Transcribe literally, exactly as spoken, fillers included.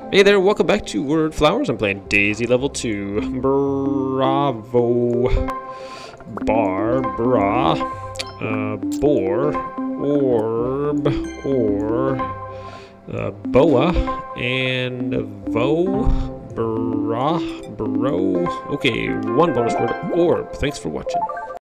Hey there, welcome back to Word Flowers. I'm playing Daisy level two. Bravo. Bar, bra, uh, bore, orb, or, uh, boa, and vo, bra, bro. Okay, one bonus word, orb. Thanks for watching.